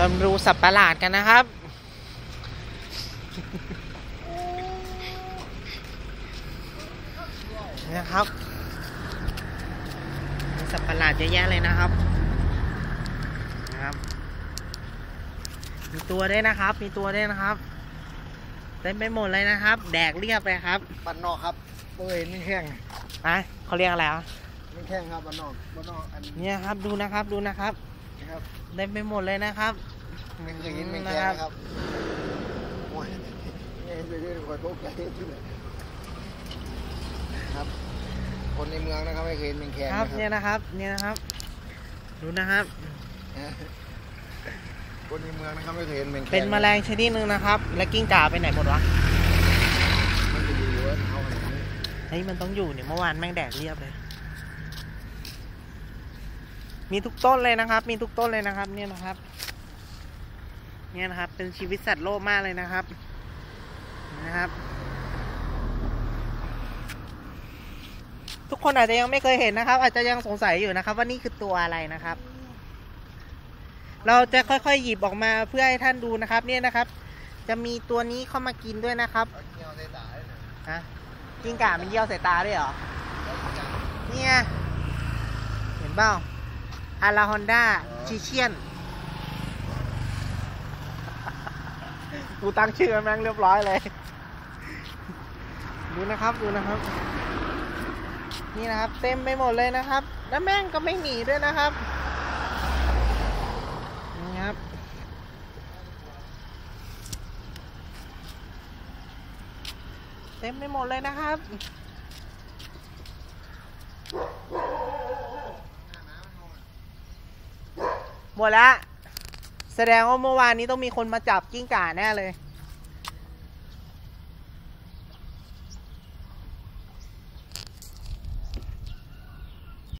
จะดูสัตว์ประหลาดกันนะครับนะครับมีสัตว์ประหลาดเยอะแยะเลยนะครับมีตัวด้วยนะครับมีตัวด้วยนะครับเต็มไปหมดเลยนะครับแดกเรียบไปครับบ้านนอกครับเฮ้ยนี่แข้งเขาเรียกอะไรนี่แข้งครับบ้านนอกอันนี้ครับดูนะครับเต็มไปหมดเลยนะครับไม่เคยเห็นแมงแข้งครับโอ้ยนี่เป็นเรื่องขอโทษใจครับคนในเมืองนะครับไม่เคยเห็นแมงแข้งครับเนี่ยนะครับดูนะครับคนในเมืองนะครับไม่เคยเห็นแมงแข้งเป็นแมลงชนิดนึงนะครับและกิ้งก่าไปไหนหมดวะมันจะอยู่ว่าเขาอะไรนี่เฮ้ยมันต้องอยู่เนี่ยเมื่อวานแม่งแดดเรียบเลยมีทุกต้นเลยนะครับเนี่ยนะครับเป็นชีวิตสัตว์โลกมากเลยนะครับทุกคนอาจจะยังไม่เคยเห็นนะครับอาจจะยังสงสัยอยู่นะครับว่านี่คือตัวอะไรนะครับเราจะค่อยๆหยิบออกมาเพื่อให้ท่านดูนะครับเนี่ยนะครับจะมีตัวนี้เข้ามากินด้วยนะครับกิ้งก่ามันเยี่ยวใส่ตาด้วยเหรอเนี่ยเห็นเปล่าอาราฮอนด้าชิเชียนกูตั้งชื่อแม่งเรียบร้อยเลยดูนะครับนี่นะครับเต็มไปหมดเลยนะครับแล้วแม่งก็ไม่หนีด้วยนะครับนี่ครับเต็มไปหมดเลยนะครับหมดแล้วแสดงว่าเมื่อวานนี้ต้องมีคนมาจับกิ้งก่าแน่เลย